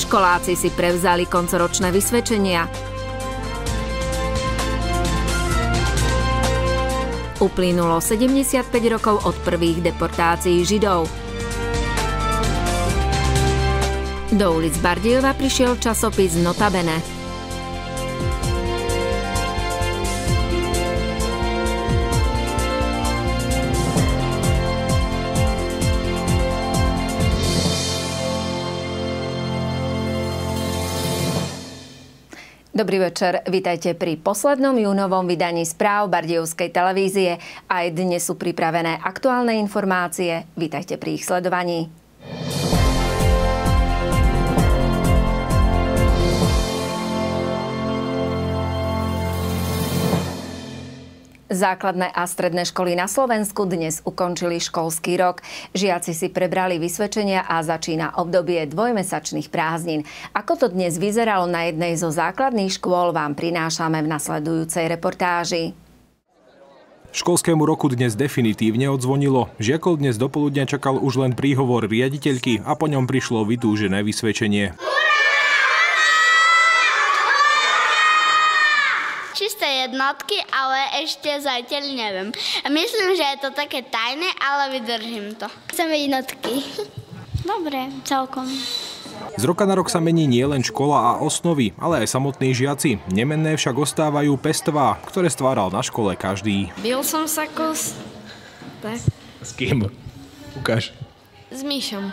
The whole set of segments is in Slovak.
Školáci si prevzali koncoročné vysvedčenia. Uplynulo 75 rokov od prvých deportácií Židov. Do ulic Bardejova prišiel časopis Notabene. Dobrý večer, vítajte pri poslednom júnovom vydaní správ Bardejovskej televízie. Aj dnes sú pripravené aktuálne informácie. Vítajte pri ich sledovaní. Základné a stredné školy na Slovensku dnes ukončili školský rok. Žiaci si prebrali vysvedčenia a začína obdobie dvojmesačných prázdnin. Ako to dnes vyzeralo na jednej zo základných škôl, vám prinášame v nasledujúcej reportáži. Školskému roku dnes definitívne odzvonilo. Žiakov dnes dopoludňa čakal už len príhovor riaditeľky a po ňom prišlo vytúžené vysvedčenie. Čisté jednotky, ale ešte zatiaľ neviem. Myslím, že je to také tajné, ale vydržím to. Chceme jednotky. Dobre, celkom. Z roka na rok sa mení nielen škola a osnovy, ale aj samotní žiaci. Nemenné však ostávajú pestvá, ktoré stváral na škole každý. Bil som sa kus. Tak. S kým? Ukáž. S Míšom.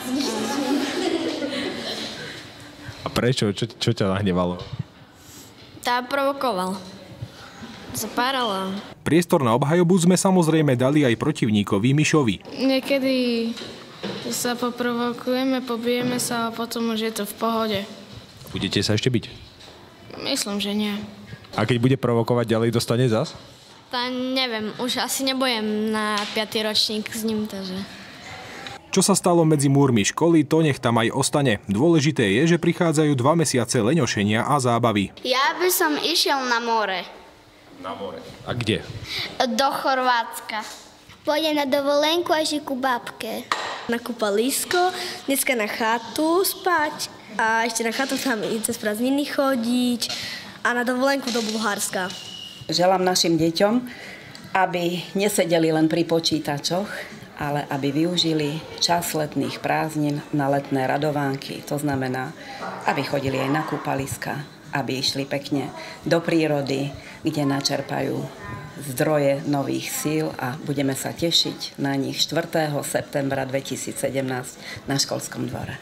A prečo? Čo ťa nahnevalo? Tá provokoval. Zapárala. Priestor na obhajobu sme samozrejme dali aj protivníkovi Mišovi. Niekedy sa poprovokujeme, pobijeme sa a potom už je to v pohode. Budete sa ešte byť? Myslím, že nie. A keď bude provokovať ďalej, dostane zas? Tá neviem, už asi nebojem na 5. ročník s ním, takže... Čo sa stalo medzi múrmi školy, to nech tam aj ostane. Dôležité je, že prichádzajú 2 mesiace leňošenia a zábavy. Ja by som išiel na more. Na more? A kde? Do Chorvátska. Pôjdem na dovolenku až ku babke. Na kúpalisko, dneska na chatu spať a ešte na chatu tam cez prázdniny chodiť a na dovolenku do Bulharska. Želám našim deťom, aby nesedeli len pri počítačoch, ale aby využili čas letných prázdnin na letné radovánky. To znamená, aby chodili aj na kúpaliska, aby išli pekne do prírody, kde načerpajú zdroje nových síl a budeme sa tešiť na nich 4. septembra 2017 na školskom dvore.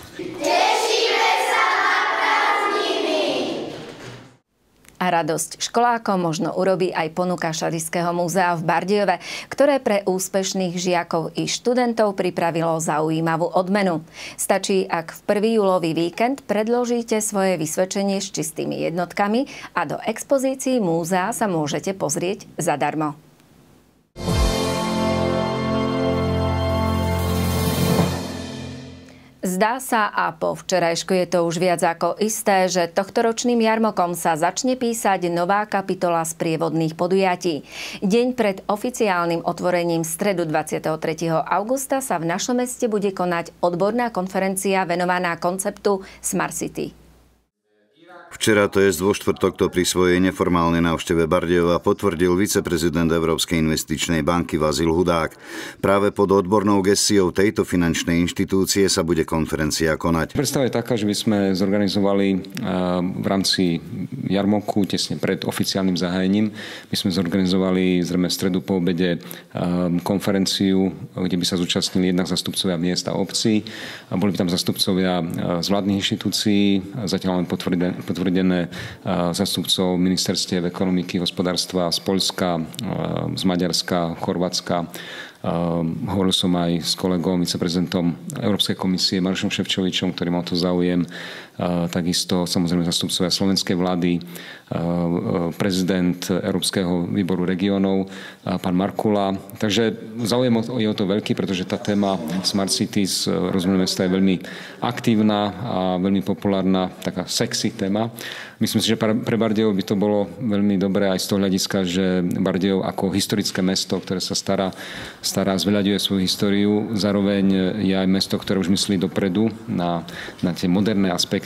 A radosť školákom možno urobí aj ponuka Šadišského múzea v Bardejove, ktoré pre úspešných žiakov i študentov pripravilo zaujímavú odmenu. Stačí, ak v 1. júlový víkend predložíte svoje vysvedčenie s čistými jednotkami a do expozícií múzea sa môžete pozrieť zadarmo. Zdá sa, a po včerajšku je to už viac ako isté, že tohtoročným jarmokom sa začne písať nová kapitola sprievodných podujatí. Deň pred oficiálnym otvorením stredu 23. augusta sa v našom meste bude konať odborná konferencia venovaná konceptu Smart City. Včera, to je vo štvrtok, to pri svojej neformálnej návšteve Bardejova potvrdil viceprezident Európskej investičnej banky Vasil Hudák. Práve pod odbornou gestiou tejto finančnej inštitúcie sa bude konferencia konať. Predstava je taká, že by sme zorganizovali v rámci jarmoku tesne pred oficiálnym zahájením. My sme zorganizovali zrejme v stredu po obede konferenciu, kde by sa zúčastnili jednak zastupcovia miest a obcí. Boli by tam zastupcovia z vládnych inštitúcií, zatiaľ len potvrdené zastupcov ministerstiev ekonomiky, hospodárstva z Poľska, z Maďarska, Chorvátska. Hovoril som aj s kolegom, viceprezidentom Európskej komisie Marošom Šefčovičom, ktorý mal to záujem. Takisto samozrejme zastupcovia slovenskej vlády, prezident Európskeho výboru regiónov, pán Markula. Takže záujem je o to veľký, pretože tá téma Smart Cities, rozumiem, mesta je veľmi aktívna a veľmi populárna, taká sexy téma. Myslím si, že pre Bardejov by to bolo veľmi dobré aj z toho hľadiska, že Bardejov ako historické mesto, ktoré sa stará, zveľaďuje svoju históriu, zároveň je aj mesto, ktoré už myslí dopredu na tie moderné aspekty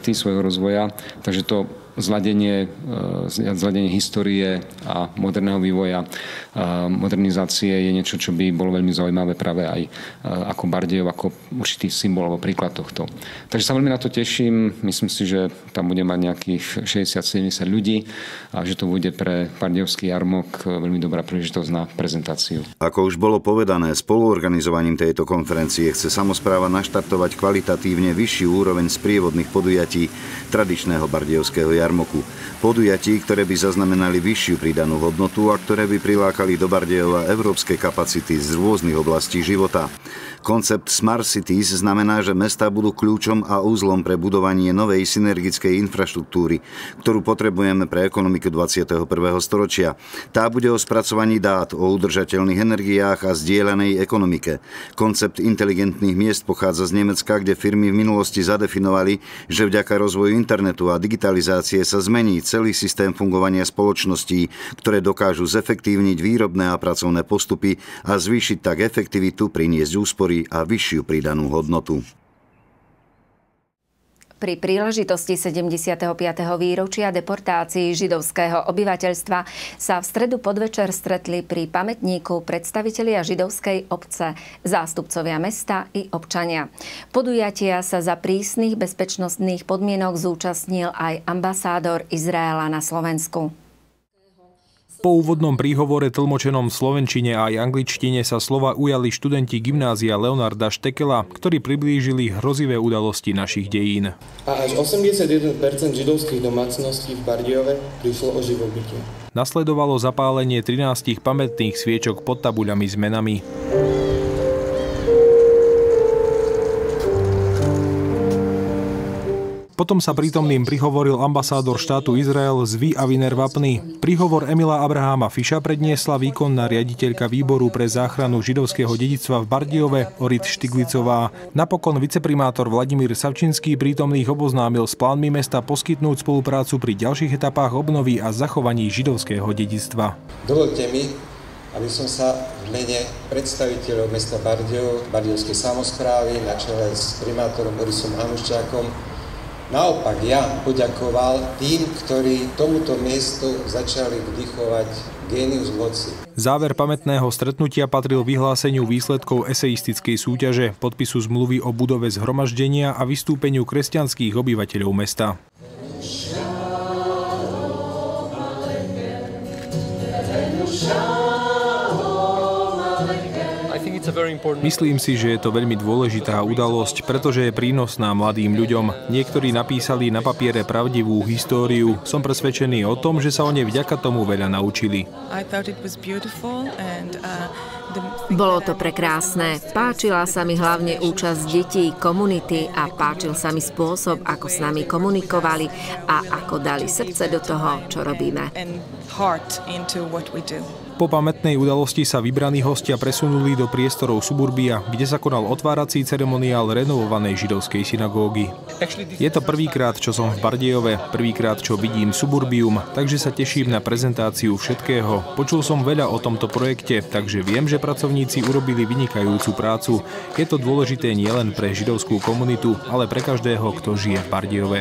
aspekty svojho rozvoja, takže to zladenie histórie a moderného vývoja, modernizácie je niečo, čo by bolo veľmi zaujímavé práve aj ako Bardejov, ako určitý symbol alebo príklad tohto. Takže sa veľmi na to teším. Myslím si, že tam bude mať nejakých 60-70 ľudí a že to bude pre Bardejovský jarmok veľmi dobrá príležitosť na prezentáciu. Ako už bolo povedané, spoluorganizovaním tejto konferencie chce samospráva naštartovať kvalitatívne vyššiu úroveň sprievodných podujatí tradičného bardejovského jarmoku. Podujatí, ktoré by zaznamenali vyššiu pridanú hodnotu a ktoré by prilákali do Bardejova európske kapacity z rôznych oblastí života. Koncept Smart Cities znamená, že mestá budú kľúčom a úzlom pre budovanie novej synergickej infraštruktúry, ktorú potrebujeme pre ekonomiku 21. storočia. Tá bude o spracovaní dát, o udržateľných energiách a zdieľanej ekonomike. Koncept inteligentných miest pochádza z Nemecka, kde firmy v minulosti zadefinovali, že vďaka rozvoju internetu a digitalizácie sa zmení celý systém fungovania spoločností, ktoré dokážu zefektívniť výrobné a pracovné postupy a zvýšiť tak efektivitu, priniesť úspory a vyššiu pridanú hodnotu. Pri príležitosti 75. výročia deportácií židovského obyvateľstva sa v stredu podvečer stretli pri pamätníku predstavitelia židovskej obce, zástupcovia mesta i občania. Podujatia sa za prísnych bezpečnostných podmienok zúčastnil aj ambasádor Izraela na Slovensku. Po úvodnom príhovore tlmočenom v slovenčine a aj angličtine sa slova ujali študenti gymnázia Leonarda Štekela, ktorí priblížili hrozivé udalosti našich dejín. A až 81% židovských domácností v Bardejove prišlo o živobytie. Nasledovalo zapálenie 13 pamätných sviečok pod tabuľami s menami. Potom sa prítomným prihovoril ambasádor štátu Izrael Zvi Aviner Vapny. Príhovor Emila Abraháma Fiša predniesla výkonná riaditeľka výboru pre záchranu židovského dedičstva v Bardejove Orit Štiglicová. Napokon viceprimátor Vladimír Savčinský prítomných oboznámil s plánmi mesta poskytnúť spoluprácu pri ďalších etapách obnovy a zachovaní židovského dedičstva. Dovoľte mi, aby som sa v mene predstaviteľov mesta Bardejov, bardejovskej samosprávy na čele s primátorom Borisom Hanuščákom naopak ja poďakoval tým, ktorí tomuto miestu začali vdychovať génius loci. Záver pamätného stretnutia patril vyhláseniu výsledkov eseistickej súťaže, podpisu zmluvy o budove zhromaždenia a vystúpeniu kresťanských obyvateľov mesta. Myslím si, že je to veľmi dôležitá udalosť, pretože je prínosná mladým ľuďom. Niektorí napísali na papiere pravdivú históriu. Som presvedčený o tom, že sa o nej vďaka tomu veľa naučili. Bolo to prekrásne. Páčila sa mi hlavne účasť detí, komunity a páčil sa mi spôsob, ako s nami komunikovali a ako dali srdce do toho, čo robíme. Po pamätnej udalosti sa vybraní hostia presunuli do priestorov Suburbia, kde sa konal otvárací ceremoniál renovovanej židovskej synagógy. Je to prvýkrát, čo som v Bardejove, prvýkrát, čo vidím Suburbium, takže sa teším na prezentáciu všetkého. Počul som veľa o tomto projekte, takže viem, že pracovníci urobili vynikajúcu prácu. Je to dôležité nielen pre židovskú komunitu, ale pre každého, kto žije v Bardejove.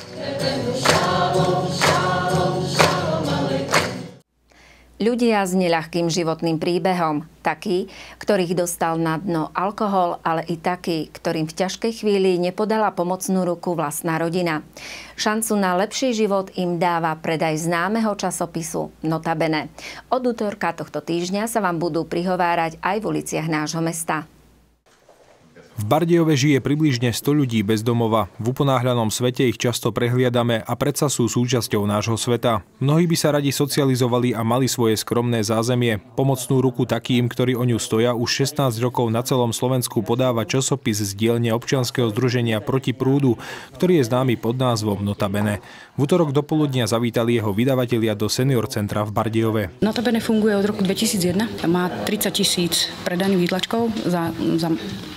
Ľudia s neľahkým životným príbehom, takí, ktorých dostal na dno alkohol, ale i takí, ktorým v ťažkej chvíli nepodala pomocnú ruku vlastná rodina. Šancu na lepší život im dáva predaj známeho časopisu Notabene. Od útorka tohto týždňa sa vám budú prihovárať aj v uliciach nášho mesta. V Bardejove žije približne 100 ľudí bez domova. V uponáhľanom svete ich často prehliadame a predsa sú súčasťou nášho sveta. Mnohí by sa radi socializovali a mali svoje skromné zázemie. Pomocnú ruku takým, ktorí o ňu stoja, už 16 rokov na celom Slovensku podáva časopis z dielne občianskeho združenia Proti prúdu, ktorý je známy pod názvom Notabene. V utorok dopoludnia zavítali jeho vydavatelia do senior centra v Bardejove. Notabene funguje od roku 2001. Má 30 000 predaných výtlačkov za mesiac.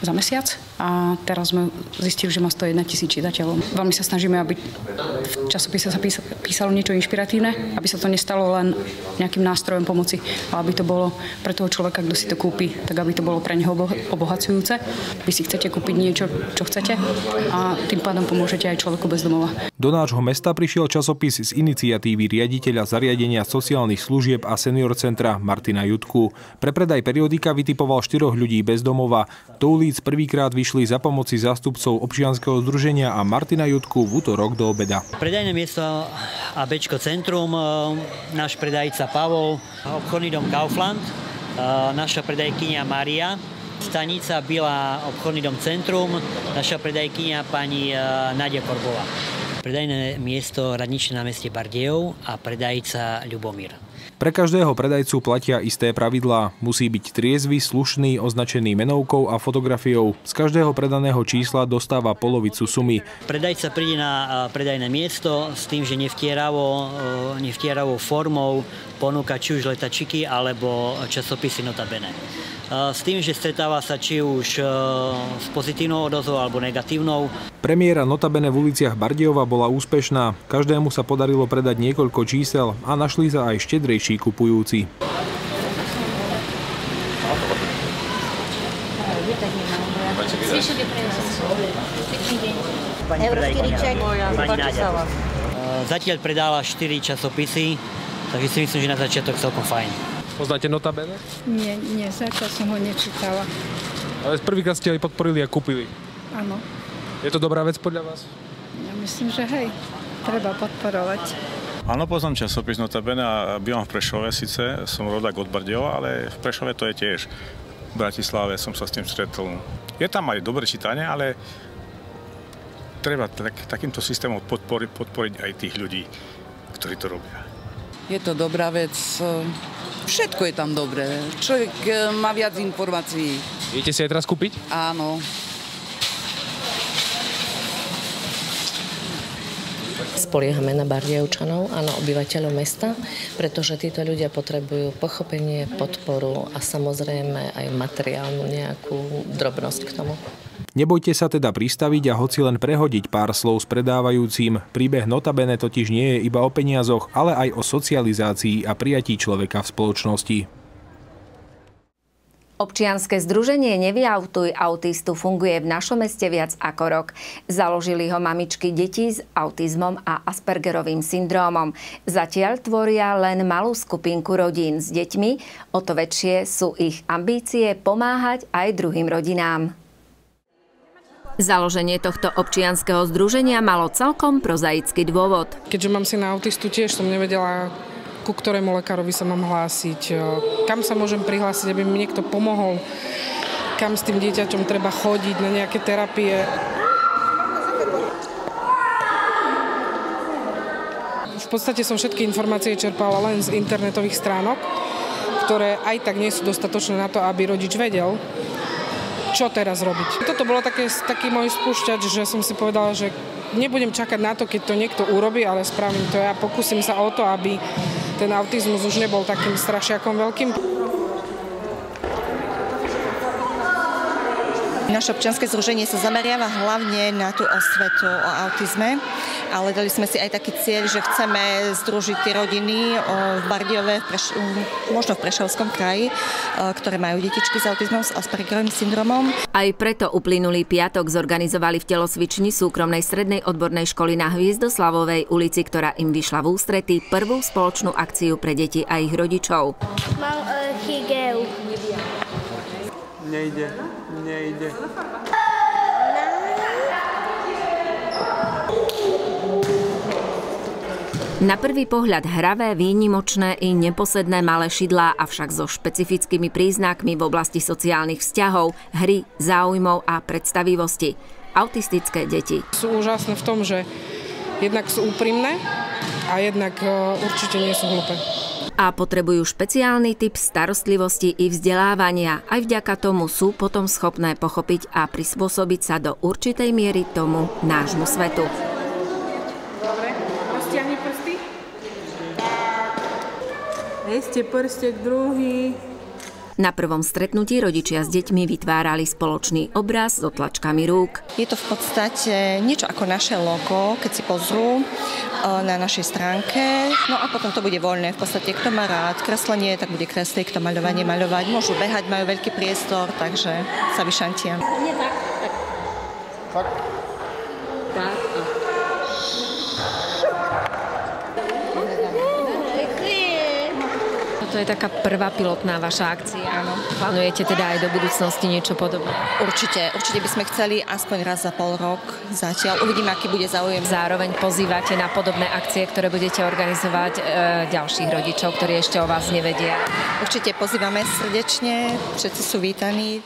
mesiac a teraz sme zistili, že má 101 000 čitateľov. Veľmi sa snažíme, aby v časopise sa písalo niečo inšpiratívne, aby sa to nestalo len nejakým nástrojom pomoci, ale aby to bolo pre toho človeka, kto si to kúpi, tak aby to bolo pre neho obohacujúce. Vy si chcete kúpiť niečo, čo chcete a tým pádom pomôžete aj človeku bez domova. Do nášho mesta prišiel časopis z iniciatívy riaditeľa zariadenia sociálnych služieb a senior centra Martina Jutku. Pre predaj periodika vytipoval 4 ľudí bez domova. Do ulic prvýkrát vyšli za pomoci zástupcov občianskeho združenia a Martina Jutku v utorok do obeda. Predajné miesto ABčko Centrum, náš predajca Pavol, obchodný dom Kaufland, naša predajkyňa Maria, stanica Byla, obchodný dom Centrum, naša predajkyňa pani Nadia Korbová. Predajné miesto Radničné námestie Bardejov a predajca Ľubomír. Pre každého predajcu platia isté pravidlá. Musí byť triezvy, slušný, označený menovkou a fotografiou. Z každého predaného čísla dostáva polovicu sumy. Predajca príde na predajné miesto s tým, že nevtieravou formou ponúka či už letačiky alebo časopisy Notabene. S tým, že stretáva sa či už s pozitívnou odozvou alebo negatívnou. Premiéra Notabene v uliciach Bardejova bola úspešná. Každému sa podarilo predať niekoľko čísel a našli sa aj štedrejší kupujúci. Zatiaľ predala 4 časopisy, takže si myslím, že na začiatok celkom fajn. Poznáte Notabene? Nie, zatiaľ som ho nečítala. Ale prvýkrát ste aj podporili a kúpili. Áno. Je to dobrá vec podľa vás? Ja myslím, že hej, treba podporovať. Áno, poznám časopis Notabene a bývam v Prešove, síce som rodák od Bardejova, ale v Prešove to je tiež. V Bratislave som sa s tým stretol. Je tam aj dobré čítanie, ale treba takýmto systémom podporiť aj tých ľudí, ktorí to robia. Je to dobrá vec. Všetko je tam dobré. Človek má viac informácií. Idete si aj teraz kúpiť? Áno. Spoliehame na Bardejovčanov a na obyvateľov mesta, pretože títo ľudia potrebujú pochopenie, podporu a samozrejme aj materiálnu nejakú drobnosť k tomu. Nebojte sa teda pristaviť a hoci len prehodiť pár slov s predávajúcim. Príbeh Notabene totiž nie je iba o peniazoch, ale aj o socializácii a prijatí človeka v spoločnosti. Občianske združenie Nevyautuj autistu funguje v našom meste viac ako rok. Založili ho mamičky detí s autizmom a Aspergerovým syndrómom. Zatiaľ tvoria len malú skupinku rodín s deťmi, o to väčšie sú ich ambície pomáhať aj druhým rodinám. Založenie tohto občianskeho združenia malo celkom prozaický dôvod. Keďže mám syna autistu, tiež som nevedela, ku ktorému lekárovi sa mám hlásiť, kam sa môžem prihlásiť, aby mi niekto pomohol, kam s tým dieťaťom treba chodiť na nejaké terapie. V podstate som všetky informácie čerpala len z internetových stránok, ktoré aj tak nie sú dostatočné na to, aby rodič vedel, čo teraz robiť. Toto bolo taký môj spúšťač, že som si povedala, že nebudem čakať na to, keď to niekto urobí, ale spravím to ja. Pokúsim sa o to, aby ten autizmus už nebol takým strašiakom veľkým. Naše občianske združenie sa zameriava hlavne na tú osvetu o autizme, ale dali sme si aj taký cieľ, že chceme združiť tie rodiny v Bardejove, možno v Prešovskom kraji, ktoré majú detičky s autizmom, s Aspergerovým syndromom. Aj preto uplynulý piatok zorganizovali v telocvični súkromnej strednej odbornej školy na Hviezdoslavovej ulici, ktorá im vyšla v ústrety, prvú spoločnú akciu pre deti a ich rodičov. Mám chygeu. Nejde. Na prvý pohľad hravé, výnimočné i neposedné malé šidlá, avšak so špecifickými príznakmi v oblasti sociálnych vzťahov, hry, záujmov a predstavivosti. Autistické deti. Sú úžasné v tom, že jednak sú úprimné a jednak určite nie sú hlúpe. A potrebujú špeciálny typ starostlivosti i vzdelávania. Aj vďaka tomu sú potom schopné pochopiť a prispôsobiť sa do určitej miery tomu nášmu svetu. Dobre, roztiahni prsty. Ešte prstek druhý. Na prvom stretnutí rodičia s deťmi vytvárali spoločný obraz s otlačkami rúk. Je to v podstate niečo ako naše logo, keď si pozrú na našej stránke. No a potom to bude voľné. V podstate, kto má rád kreslenie, tak bude kresliť, kto maľovanie maľovať. Môžu behať, majú veľký priestor, takže sa vyšantia. Nie tak. Tak. To je taká prvá pilotná vaša akcia. Áno. Plánujete teda aj do budúcnosti niečo podobné? Určite by sme chceli aspoň raz za pol rok zatiaľ. Uvidíme, aký bude záujem. Zároveň pozývate na podobné akcie, ktoré budete organizovať ďalších rodičov, ktorí ešte o vás nevedia. Určite pozývame srdečne, všetci sú vítaní.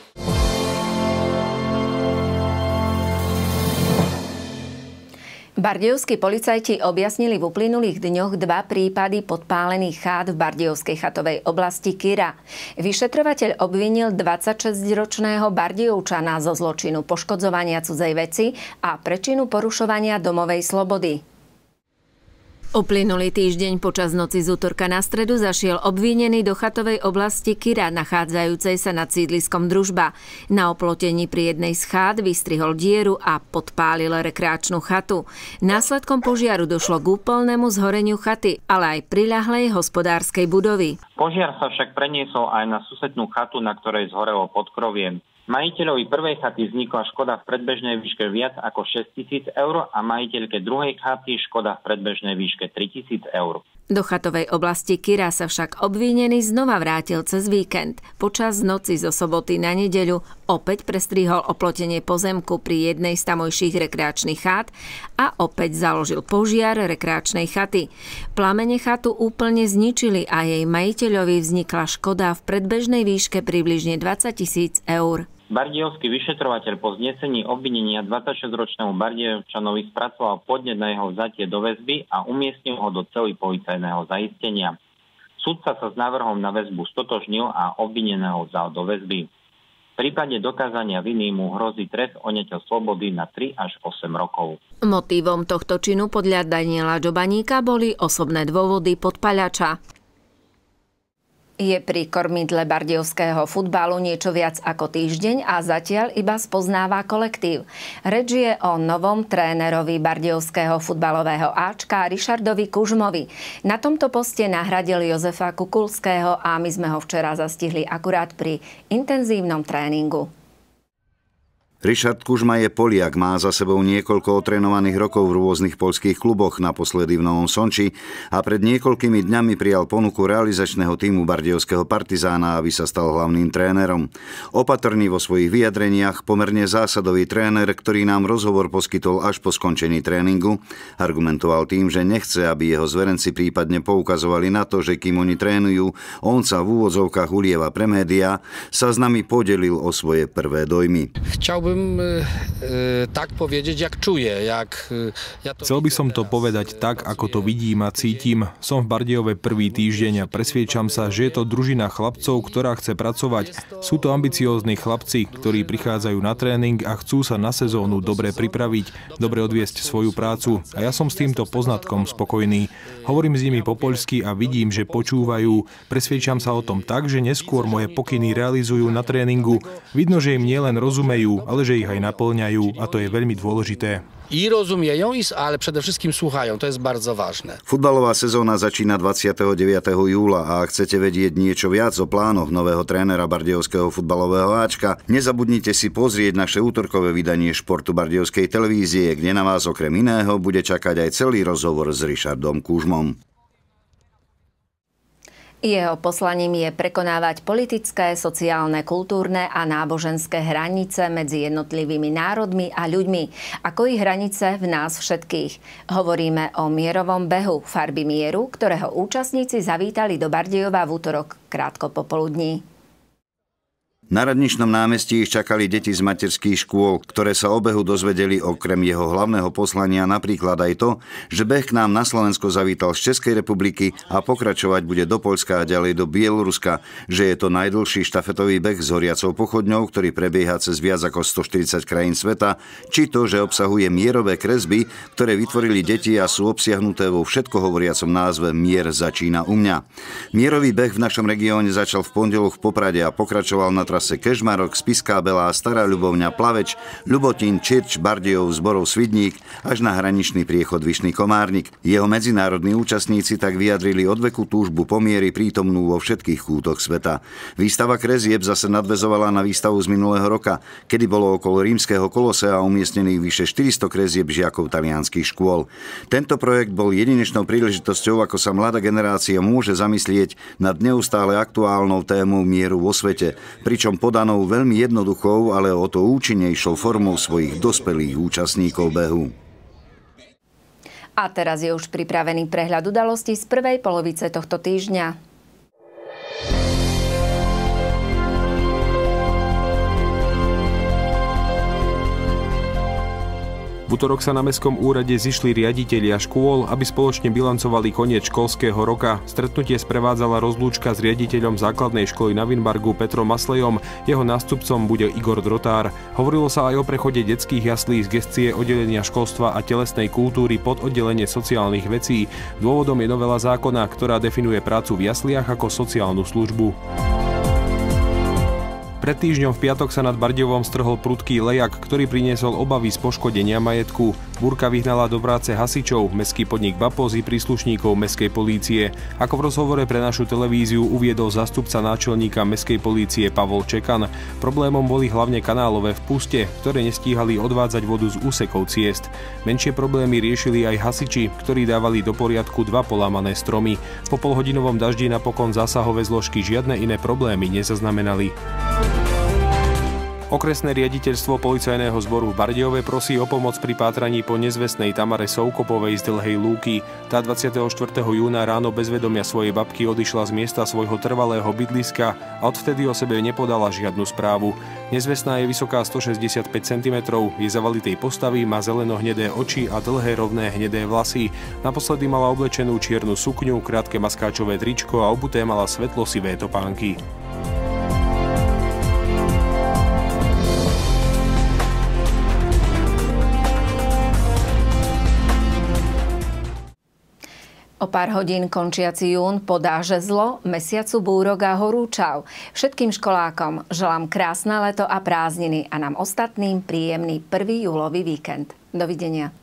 Bardejovskí policajti objasnili v uplynulých dňoch 2 prípady podpálených chát v Bardejovskej chatovej oblasti Kyra. Vyšetrovateľ obvinil 26-ročného Bardejovčana zo zločinu poškodzovania cudzej veci a prečinu porušovania domovej slobody. Uplynulý týždeň počas noci z útorka na stredu zašiel obvinený do chatovej oblasti Kyra, nachádzajúcej sa nad sídliskom Družba. Na oplotení pri jednej z chát vystrihol dieru a podpálil rekreačnú chatu. Následkom požiaru došlo k úplnému zhoreniu chaty, ale aj priľahlej hospodárskej budovy. Požiar sa však preniesol aj na susednú chatu, na ktorej zhorelo podkrovie. Majiteľovi prvej chaty vznikla škoda v predbežnej výške viac ako 6 000 eur a majiteľke druhej chaty škoda v predbežnej výške 3 000 eur. Do chatovej oblasti Kyra sa však obvinený znova vrátil cez víkend. Počas noci zo soboty na nedeľu opäť prestrihol oplotenie pozemku pri jednej z tamojších rekreačných chát a opäť založil požiar rekreačnej chaty. Plamene chatu úplne zničili a jej majiteľovi vznikla škoda v predbežnej výške približne 20 000 eur. Bardejovský vyšetrovateľ po znesení obvinenia 26-ročnému Bardejovčanovi spracoval podnet na jeho vzatie do väzby a umiestnil ho do cely policajného zaistenia. Sudca sa s návrhom na väzbu stotožnil a obvineného vzal do väzby. V prípade dokázania viny mu hrozí trest odňatia slobody na 3 až 8 rokov. Motívom tohto činu podľa Daniela Džobaníka boli osobné dôvody podpaľača. Je pri kormidle bardejovského futbalu niečo viac ako týždeň a zatiaľ iba spoznáva kolektív. Reč je o novom trénerovi bardejovského futbalového Ačka Richardovi Kužmovi. Na tomto poste nahradil Jozefa Kukulského a my sme ho včera zastihli akurát pri intenzívnom tréningu. Richard Kužma je Poliak, má za sebou niekoľko otrénovaných rokov v rôznych poľských kluboch, naposledy v Novom Sonči a pred niekoľkými dňami prijal ponuku realizačného tímu bardejovského Partizána, aby sa stal hlavným trénerom. Opatrný vo svojich vyjadreniach, pomerne zásadový tréner, ktorý nám rozhovor poskytol až po skončení tréningu, argumentoval tým, že nechce, aby jeho zverenci prípadne poukazovali na to, že kým oni trénujú, on sa v úvodzovkách ulieva pre médiá, sa s nami podelil o svoje prvé dojmy. Tak povedať, jak čuje. Chcel by som to povedať tak, ako to vidím a cítim. Som v Bardejove prvý týždeň a presviečam sa, že je to družina chlapcov, ktorá chce pracovať. Sú to ambiciózni chlapci, ktorí prichádzajú na tréning a chcú sa na sezónu dobre pripraviť, dobre odviesť svoju prácu. A ja som s týmto poznatkom spokojný. Hovorím s nimi po poľsky a vidím, že počúvajú. Presviečam sa o tom tak, že neskôr moje pokyny realizujú na tréningu. Vidno, že im nielen rozumejú, ale že ich aj naplňajú a to je veľmi dôležité. I rozumieją, ale przede wszystkim słuchają. To jest bardzo ważne. Futbalová sezóna začína 29. júla a ak chcete vedieť niečo viac o plánoch nového trénera bardejovského futbalového Ačka, nezabudnite si pozrieť naše útorkové vydanie Športu bardejovskej televízie, kde na vás okrem iného bude čakať aj celý rozhovor s Richardom Kužmom. Jeho poslaním je prekonávať politické, sociálne, kultúrne a náboženské hranice medzi jednotlivými národmi a ľuďmi, ako i hranice v nás všetkých. Hovoríme o mierovom behu Farby mieru, ktorého účastníci zavítali do Bardejova v útorok krátko popoludní. Na Radničnom námestí ich čakali deti z materských škôl, ktoré sa o behu dozvedeli okrem jeho hlavného poslania napríklad aj to, že beh k nám na Slovensko zavítal z Českej republiky a pokračovať bude do Poľska a ďalej do Bieloruska, že je to najdlhší štafetový beh s horiacou pochodňou, ktorý prebieha cez viac ako 140 krajín sveta, či to, že obsahuje mierové kresby, ktoré vytvorili deti a sú obsiahnuté vo všetko hovoriacom názve Mier začína u mňa. Mierový beh v našom regióne začal v pondelok v Poprade a pokračoval na trase Kežmarok, Spiská Belá, Stará Ľubovňa, Plaveč, Ľubotín, Čirč, Bardejov, Zborov, Svidník až na hraničný priechod Vyšný Komárnik. Jeho medzinárodní účastníci tak vyjadrili odveku túžbu po mieri prítomnú vo všetkých kútoch sveta. Výstava kresieb zase nadväzovala na výstavu z minulého roka, kedy bolo okolo Rímskeho kolosea umiestnených vyše 400 kresieb žiakov talianskych škôl. Tento projekt bol jedinečnou príležitosťou, ako sa mladá generácia môže zamyslieť nad neustále aktuálnou témou mieru vo svete, pričom podanou veľmi jednoduchou, ale o to účinnejšou formou svojich dospelých účastníkov behu. A teraz je už pripravený prehľad udalostí z prvej polovice tohto týždňa. V utorok sa na Mestskom úrade zišli riaditelia škôl, aby spoločne bilancovali koniec školského roka. Stretnutie sprevádzala rozlúčka s riaditeľom základnej školy na Vinbargu Petrom Maslejom, jeho nástupcom bude Igor Drotár. Hovorilo sa aj o prechode detských jaslí z gestie oddelenia školstva a telesnej kultúry pod oddelenie sociálnych vecí. Dôvodom je novela zákona, ktorá definuje prácu v jasliach ako sociálnu službu. Pred týždňom v piatok sa nad Bardejom strhol prudký lejak, ktorý priniesol obavy z poškodenia majetku. Búrka vyhnala do práce hasičov, mestský podnik Bapozy, príslušníkov mestskej polície. Ako v rozhovore pre našu televíziu uviedol zástupca náčelníka mestskej polície Pavol Čekan, problémom boli hlavne kanálové vpuste, ktoré nestíhali odvádzať vodu z úsekov ciest. Menšie problémy riešili aj hasiči, ktorí dávali do poriadku 2 polámané stromy. Po polhodinovom daždi napokon zásahové zložky žiadne iné problémy nezaznamenali. Okresné riaditeľstvo policajného zboru v Bardejove prosí o pomoc pri pátraní po nezvestnej Tamare Soukopovej z Dlhej Lúky. Tá 24. júna ráno bez vedomia svojej babky odišla z miesta svojho trvalého bydliska a odvtedy o sebe nepodala žiadnu správu. Nezvestná je vysoká 165 cm, je zavalitej postavy, má zeleno-hnedé oči a dlhé rovné hnedé vlasy. Naposledy mala oblečenú čiernu sukňu, krátke maskáčové tričko a obuté mala svetlo-sivé topánky. O pár hodín končiaci jún podá žezlo, mesiacu búrok a horúčav. Všetkým školákom želám krásne leto a prázdniny a nám ostatným príjemný 1. júlový víkend. Dovidenia.